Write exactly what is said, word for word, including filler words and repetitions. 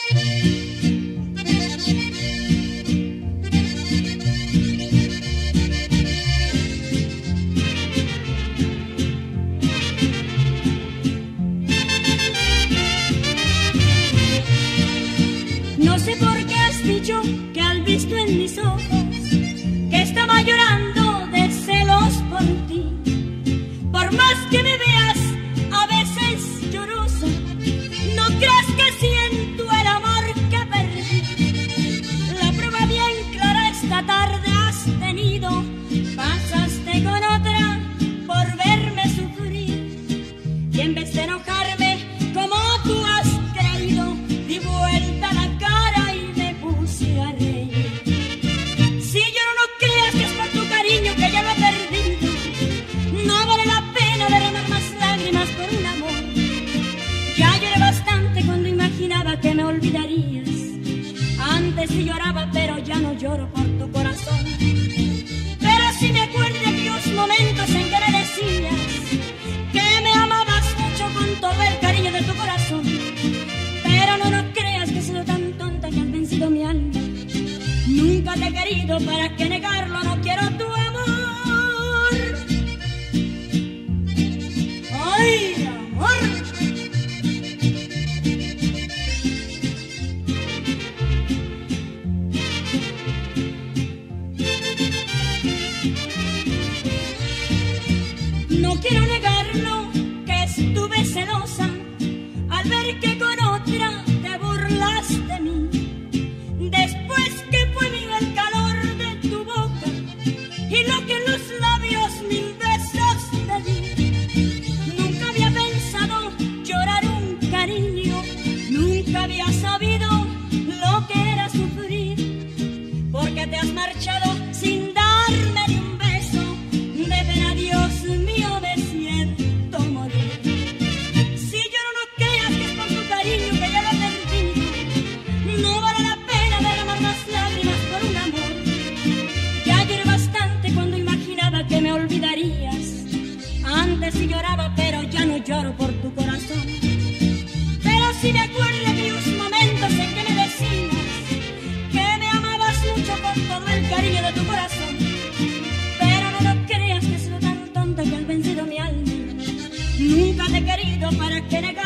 No sé por qué has dicho que has visto en mis ojos que estaba llorando de celos por ti. Por más que me veas a veces llorosa, no creas que siento el amor que perdí. La prueba bien clara esta tarde has tenido. Pasaste con otra por verme sufrir, y en vez de enojarme como tú has creído, di vuelta la cara y me puse a reír. Si lloro, no creas que es por tu cariño que ya lo he perdido. No vale la pena derramar más lágrimas por un amor. Ya lloré bastante cuando imaginaba que me olvidarías. Antes sí lloraba, pero ya no lloro por tu corazón. Pero si me acuerdo de aquellos momentos en que me decías que me amabas mucho con todo el cariño de tu corazón. Pero no, no creas que he sido tan tonta que has vencido mi alma. Nunca te he querido, para qué negarlo, no quiero tu amor. ¡Ay, amor! No quiero negarlo, que estuve celosa al ver que con otra te burlas de mí. Después que fue mío el calor de tu boca y lo que en los labios mil besos te di. Nunca había pensado llorar un cariño, nunca había sabido lo que era sufrir, porque te has marchado sin darme ni un beso. De pena, Dios mío, me siento morir. Si lloro, no creas que es por tu cariño que ya lo he perdido. No vale la pena derramar más lágrimas por un amor. Ya lloré bastante cuando imaginaba que me olvidarías. Antes sí lloraba, pero ya no lloro por tu corazón. Pero si me acuerdo de aquellos momentos en que me decías que me amabas mucho con todo el cariño de tu corazón. Pero no, no creas que he sido tan tonta que has vencido mi alma. Nunca te he querido, para qué negar.